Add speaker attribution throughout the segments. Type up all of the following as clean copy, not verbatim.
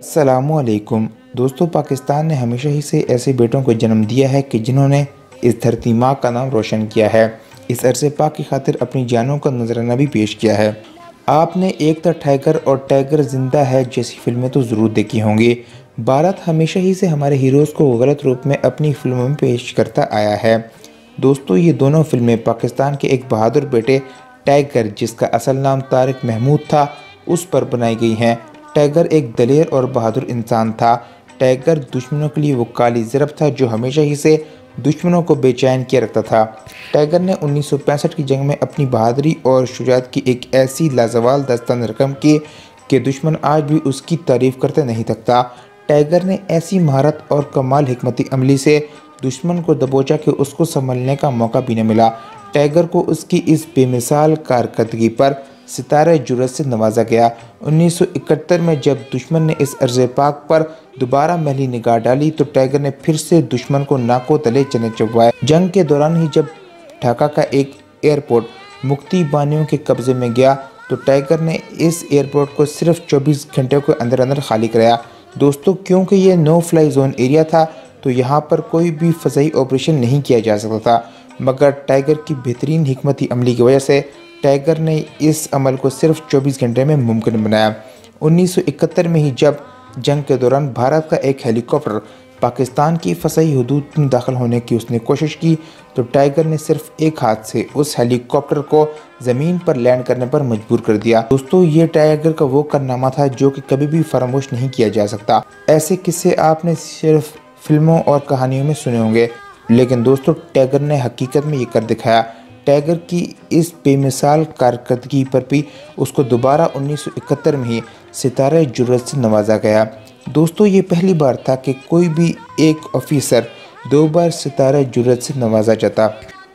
Speaker 1: अस्सलामुअलैकुम दोस्तों, पाकिस्तान ने हमेशा ही से ऐसे बेटों को जन्म दिया है कि जिन्होंने इस धरती माँ का नाम रोशन किया है। इस अरसे पाक की खातिर अपनी जानों का नजराना भी पेश किया है। आपने एक द टाइगर और टाइगर जिंदा है जैसी फिल्में तो ज़रूर देखी होंगी। भारत हमेशा ही से हमारे हीरोज़ को गलत रूप में अपनी फिल्मों में पेश करता आया है। दोस्तों, ये दोनों फिल्में पाकिस्तान के एक बहादुर बेटे टाइगर, जिसका असल नाम तारिक महमूद था, उस पर बनाई गई हैं। टाइगर एक दलेर और बहादुर इंसान था। टाइगर दुश्मनों के लिए वो काली ज़रब था जो हमेशा ही से दुश्मनों को बेचैन किया रखता था। टाइगर ने 1965 की जंग में अपनी बहादुरी और शुजाअत की एक ऐसी लाजवाब दास्तान रकम की कि दुश्मन आज भी उसकी तारीफ करते नहीं थकता। टाइगर ने ऐसी महारत और कमाल हिकमती अमली से दुश्मन को दबोचा कि उसको संभलने का मौका भी न मिला। टाइगर को उसकी इस बेमिसाल कारकर्दगी पर सितारे जुर्रत से नवाजा गया। 1971 में जब दुश्मन ने इस अर्ज़ पाक पर दोबारा मैली निगाह डाली तो टाइगर ने फिर से दुश्मन को नाको तले चने चबवाए। जंग के दौरान ही जब ढाका का एक एयरपोर्ट मुक्ति बानियों के कब्जे में गया तो टाइगर ने इस एयरपोर्ट को सिर्फ 24 घंटे के अंदर अंदर खाली कराया। दोस्तों, क्योंकि ये नो फ्लाई जोन एरिया था तो यहाँ पर कोई भी फ़ज़ाई ऑपरेशन नहीं किया जा सकता था, मगर टाइगर की बेहतरीन हिकमती अमली की वजह से टाइगर ने इस अमल को सिर्फ 24 घंटे में मुमकिन बनाया। 1971 में ही जब जंग के दौरान भारत का एक हेलीकॉप्टर पाकिस्तान की फ़साई हदूद में दाखिल होने की उसने कोशिश की तो टाइगर ने सिर्फ एक हाथ से उस हेलीकॉप्टर को ज़मीन पर लैंड करने पर मजबूर कर दिया। दोस्तों, ये टाइगर का वो कारनामा था जो कि कभी भी फरामोश नहीं किया जा सकता। ऐसे किस्से आपने सिर्फ फिल्मों और कहानियों में सुने होंगे, लेकिन दोस्तों टाइगर ने हकीकत में ये कर दिखाया। टाइगर की इस बेमिसाल कारकर्दगी पर भी उसको दोबारा 1971 में ही सितारे जुर्रत से नवाजा गया। दोस्तों, ये पहली बार था कि कोई भी एक ऑफिसर 2 बार सितारे जुर्रत से नवाजा जाता।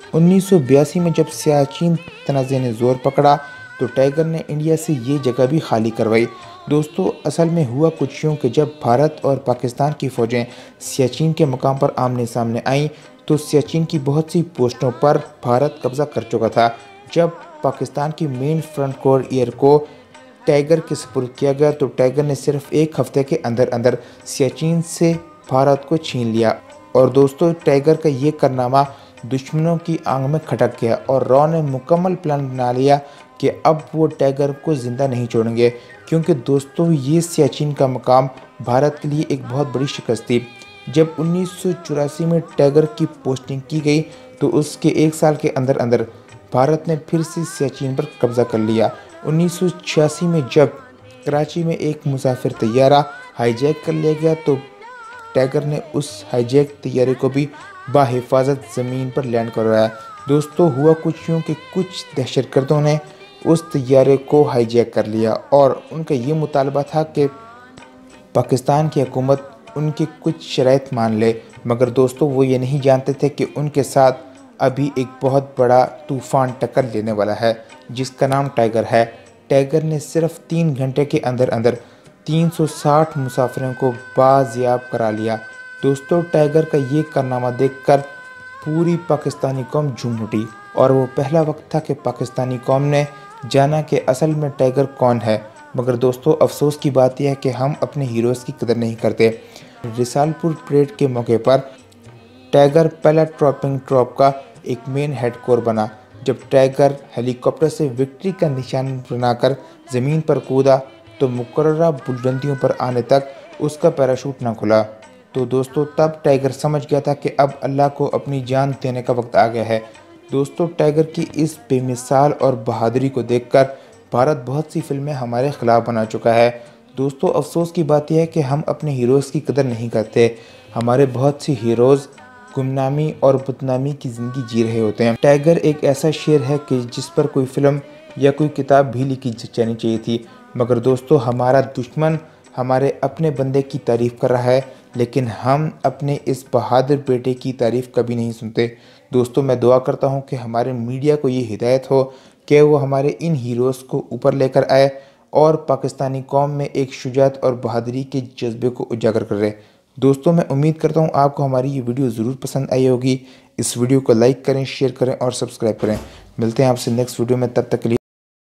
Speaker 1: 1982 में जब सियाचिन तनाज़े ने ज़ोर पकड़ा तो टाइगर ने इंडिया से ये जगह भी खाली करवाई। दोस्तों, असल में हुआ कुछ यूँ कि जब भारत और पाकिस्तान की फ़ौजें सियाचिन के मकाम पर आमने सामने आईं तो सियाचिन की बहुत सी पोस्टों पर भारत कब्ज़ा कर चुका था। जब पाकिस्तान की मेन फ्रंट कोर एयर को टाइगर के सुपुर्द किया गया तो टाइगर ने सिर्फ एक हफ्ते के अंदर अंदर सियाचिन से भारत को छीन लिया। और दोस्तों, टाइगर का ये कारनामा दुश्मनों की आंख में खटक गया और रॉ ने मुकम्मल प्लान बना लिया कि अब वो टाइगर को ज़िंदा नहीं छोड़ेंगे, क्योंकि दोस्तों ये सियाचिन का मकाम भारत के लिए एक बहुत बड़ी शिकस्त थी। जब 1984 में टाइगर की पोस्टिंग की गई तो उसके 1 साल के अंदर अंदर भारत ने फिर से सियाचिन पर कब्ज़ा कर लिया। 1986 में जब कराची में एक मुसाफिर तैयारा हाईजैक कर लिया गया तो टाइगर ने उस हाईजैक तैयारे को भी बाहिफाजत ज़मीन पर लैंड करवाया। दोस्तों, हुआ कुछ यूँ कि कुछ दहशतगर्दों ने उस तैयारे को हाईजैक कर लिया और उनका ये मुतालबा था कि पाकिस्तान की हुकूमत उनकी कुछ शराइत मान ले, मगर दोस्तों वो ये नहीं जानते थे कि उनके साथ अभी एक बहुत बड़ा तूफ़ान टक्कर लेने वाला है जिसका नाम टाइगर है। टाइगर ने सिर्फ 3 घंटे के अंदर अंदर 360 मुसाफिरों को बाजियाब करा लिया। दोस्तों, टाइगर का ये कारनामा देखकर पूरी पाकिस्तानी कौम झूम उठी और वो पहला वक्त था कि पाकिस्तानी कौम ने जाना कि असल में टाइगर कौन है। मगर दोस्तों, अफसोस की बात यह है कि हम अपने हीरोज़ की कदर नहीं करते। रिसालपुर परेड के मौके पर टाइगर पहला ट्रॉपिंग ट्रॉप का एक मेन हेड कोर बना। जब टाइगर हेलीकॉप्टर से विक्ट्री का निशान बनाकर ज़मीन पर कूदा तो मुकर्ररा बुलंदियों पर आने तक उसका पैराशूट ना खुला। तो दोस्तों, तब टाइगर समझ गया था कि अब अल्लाह को अपनी जान देने का वक्त आ गया है। दोस्तों, टाइगर की इस बेमिसाल और बहादुरी को देखकर भारत बहुत सी फिल्में हमारे ख़िलाफ़ बना चुका है। दोस्तों, अफसोस की बात यह है कि हम अपने हीरोज़ की कदर नहीं करते। हमारे बहुत सी हीरोज़ गुमनामी और बदनामी की ज़िंदगी जी रहे होते हैं। टाइगर एक ऐसा शेर है कि जिस पर कोई फ़िल्म या कोई किताब भी लिखी जानी चाहिए थी, मगर दोस्तों हमारा दुश्मन हमारे अपने बंदे की तारीफ़ कर रहा है, लेकिन हम अपने इस बहादुर बेटे की तारीफ़ कभी नहीं सुनते। दोस्तों, मैं दुआ करता हूँ कि हमारे मीडिया को ये हिदायत हो कि वो हमारे इन हीरोज़ को ऊपर लेकर आए और पाकिस्तानी कौम में एक शुजाअत और बहादुरी के जज्बे को उजागर करे। दोस्तों, मैं उम्मीद करता हूँ आपको हमारी ये वीडियो ज़रूर पसंद आई होगी। इस वीडियो को लाइक करें, शेयर करें और सब्सक्राइब करें। मिलते हैं आपसे नेक्स्ट वीडियो में, तब तक के लिए